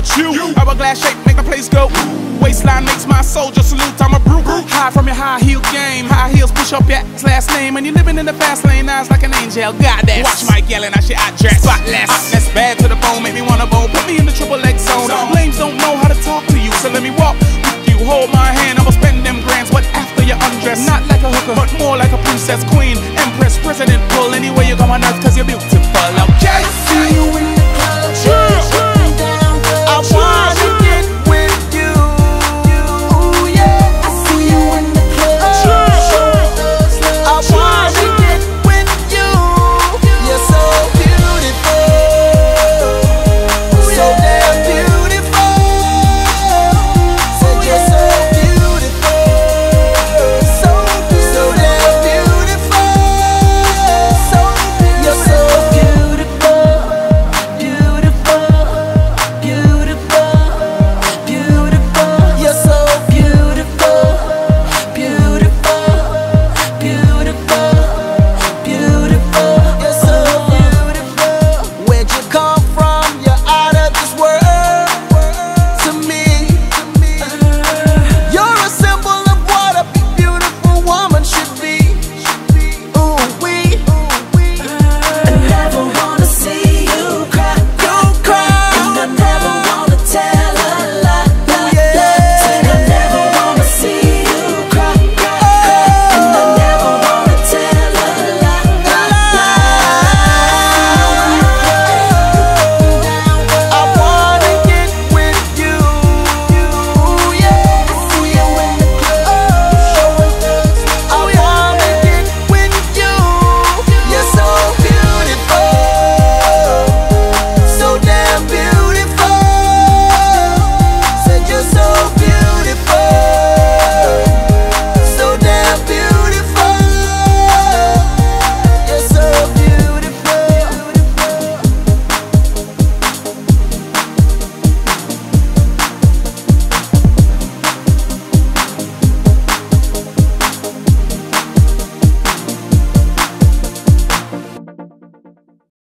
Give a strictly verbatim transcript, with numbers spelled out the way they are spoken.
about you. Hourglass shape make my place go. Waistline makes my soldier salute. I'm a brute. High from your high heel game. High heels push up your last name. And you're living in the fast lane. Eyes like an angel. Goddess. Watch Mike yelling. I shit I dress. Spotless. That's bad to the bone. Make me wanna bone. Put me in the triple X zone. Lames don't know how to talk to you, so let me walk with you. Hold my hand. I'ma spend them grands. But after you undress, not like a hooker, but more like a princess, queen, empress, president. Pull anywhere you go on earth, cause you're beautiful. Okay. See you in